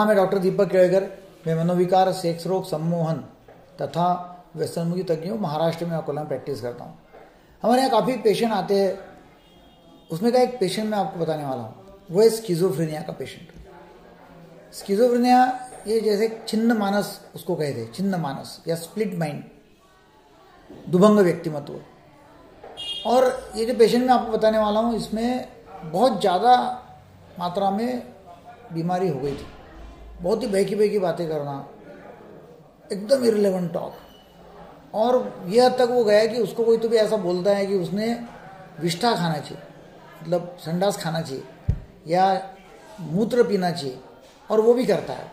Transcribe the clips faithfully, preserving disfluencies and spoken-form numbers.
नाम है डॉक्टर दीपक केळकर। मैं मनोविकार, सेक्स रोग, सम्मोहन तथा व्यसनमुक्ति तज्ञ हूँ। महाराष्ट्र में अकोला में प्रैक्टिस करता हूँ। हमारे यहाँ काफ़ी पेशेंट आते हैं। उसमें का एक पेशेंट मैं आपको बताने वाला हूँ, वो है स्किज़ोफ्रेनिया का पेशेंट। स्किज़ोफ्रेनिया ये जैसे छिन्न मानस उसको कहते हैं, छिन्न मानस या स्प्लिट माइंड, दुभंग व्यक्तिमत्व। और ये जो पेशेंट मैं आपको बताने वाला हूँ, इसमें बहुत ज़्यादा मात्रा में बीमारी हो गई थी। बहुत ही बहकी बहकी बातें करना, एकदम इररिलेवेंट टॉक। और यह हद तक वो गया कि उसको कोई तो भी ऐसा बोलता है कि उसने विष्ठा खाना चाहिए, मतलब संडास खाना चाहिए या मूत्र पीना चाहिए, और वो भी करता है।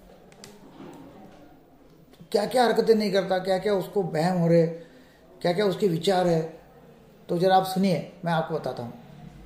क्या क्या हरकतें नहीं करता, क्या क्या उसको वहम हो रहे, क्या क्या उसके विचार है, तो जरा आप सुनिए, मैं आपको बताता हूँ।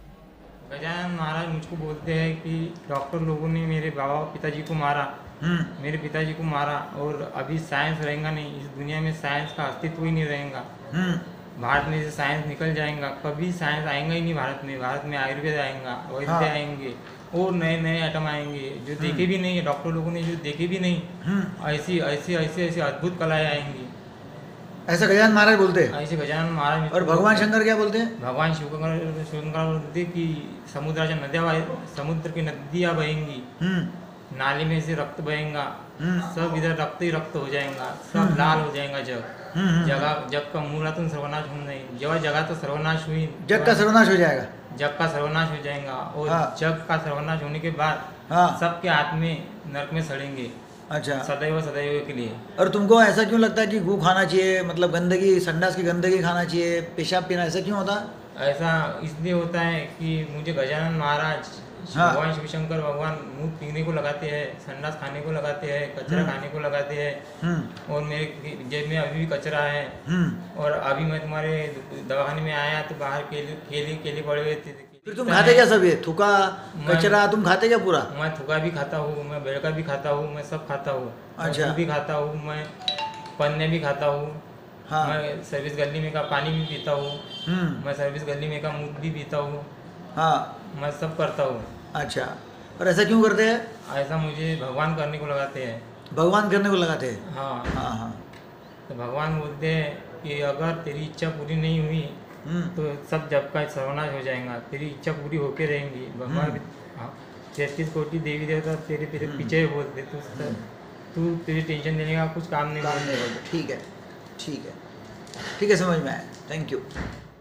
गजानन महाराज मुझको बोलते हैं कि डॉक्टर लोगों ने मेरे बाबा पिताजी को मारा, मेरे पिताजी को मारा, और अभी साइंस रहेगा नहीं, इस दुनिया में साइंस का अस्तित्व ही नहीं रहेगा। भारत में से साइंस निकल जाएगा, कभी साइंस आएगा ही नहीं भारत में। भारत में आयुर्वेद आएगा, वैद्य हाँ। आएंगे और नए नए आइटम आएंगे जो देखे भी नहीं है, डॉक्टर लोगों ने जो देखे भी नहीं, ऐसी ऐसी ऐसी ऐसी अद्भुत कलाएं आएंगी। ऐसा गजानन महाराज बोलते हैं। ऐसे गजानन महाराज। और भगवान शंकर क्या बोलते हैं? भगवान शिवशंकर शंकर बोलते कि समुद्राच्या नद्या, समुद्र की नदियाँ बहेंगी, नाली में से रक्त बहेगा, सब इधर रक्त ही रक्त हो जाएगा, सब लाल हो जाएगा। जग जगह जग का मूलातून सर्वनाश होना नहीं, जेव्हा जगाचा सर्वनाश हुई, जग का सर्वनाश हो जाएगा, जग का सर्वनाश हो जाएगा। और हाँ। जग का सर्वनाश होने के बाद हाँ। सबके आत्मे नरक में सड़ेंगे। अच्छा, सदैव सदैव के लिए। और तुमको ऐसा क्यों लगता है कि गू खाना चाहिए, मतलब गंदगी, संडास की गंदगी खाना चाहिए, पेशाब पीना, ऐसा क्यों होता है? ऐसा इसलिए होता है कि मुझे गजानन महाराज, हाँ। भगवान शिवशंकर भगवान मुँह पीने को लगाते हैं, संडास खाने को लगाते हैं, कचरा खाने को लगाते हैं, और मेरे जेब में अभी भी कचरा है। और अभी मैं तुम्हारे दवाखाने में आया तो बाहर केले केले केले पड़े हुए थे। फिर तुम खाते क्या सब? ये थूका कचरा तुम खाते क्या पूरा? मैं थूका भी खाता हूँ, मैं बेड़का भी खाता हूँ, मैं सब खाता हूँ। अच्छा। मैं भी खाता हूँ, मैं पन्ने भी खाता हूँ। हाँ। मैं सर्विस गली में का पानी भी पीता हूँ, मैं सर्विस गली में का मूत भी पीता हूँ। हाँ, मैं सब करता हूँ। अच्छा, और ऐसा क्यों करते हैं? ऐसा मुझे भगवान करने को लगाते हैं। भगवान करने को लगाते हैं? हाँ हाँ हाँ। तो भगवान बोलते हैं कि अगर तेरी इच्छा पूरी नहीं हुई तो सब जब का सर्वनाश हो जाएगा, तेरी इच्छा पूरी होके रहेंगी। भगवान तैतीस कोटि देवी देवता तेरे तेरे पीछे बोलते, तू तू तेरी टेंशन देने का कुछ काम नहीं बोलते। ठीक है ठीक है ठीक है, समझ में आया, थैंक यू।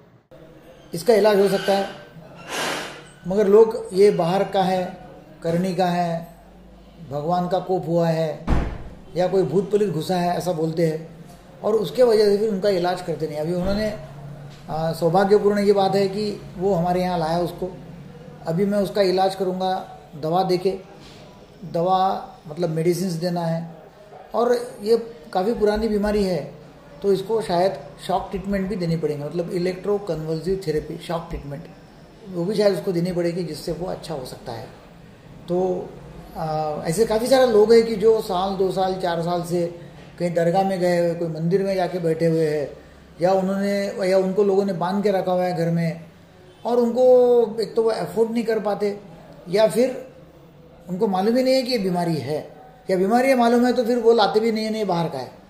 इसका इलाज हो सकता है, मगर लोग ये बाहर का है, करनी का है, भगवान का कोप हुआ है, या कोई भूत पुलिस घुसा है, ऐसा बोलते हैं, और उसके वजह से फिर उनका इलाज करते नहीं। अभी उन्होंने सौभाग्यपूर्ण ये बात है कि वो हमारे यहाँ लाया उसको। अभी मैं उसका इलाज करूँगा, दवा देके, दवा मतलब मेडिसिन देना है, और ये काफ़ी पुरानी बीमारी है तो इसको शायद शॉक ट्रीटमेंट भी देनी पड़ेगी, मतलब electro convulsive therapy, shock treatment, वो भी शायद उसको देनी पड़ेगी, जिससे वो अच्छा हो सकता है। तो आ, ऐसे काफ़ी सारे लोग हैं कि जो साल दो साल चार साल से कहीं दरगाह में गए हुए, कोई मंदिर में जाके बैठे हुए हैं, या उन्होंने या उनको लोगों ने बांध के रखा हुआ है घर में, और उनको एक तो वो अफोर्ड नहीं कर पाते, या फिर उनको मालूम ही नहीं है कि ये बीमारी है, या बीमारी है मालूम है तो फिर वो लाते भी नहीं है, नहीं बाहर का है।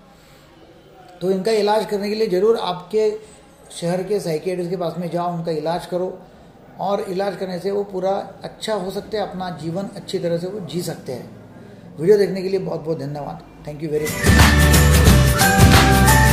तो इनका इलाज करने के लिए ज़रूर आपके शहर के साइकियाट्रिस्ट के पास में जाओ, उनका इलाज करो, और इलाज करने से वो पूरा अच्छा हो सकते हैं, अपना जीवन अच्छी तरह से वो जी सकते हैं। वीडियो देखने के लिए बहुत बहुत धन्यवाद। Thank you very much.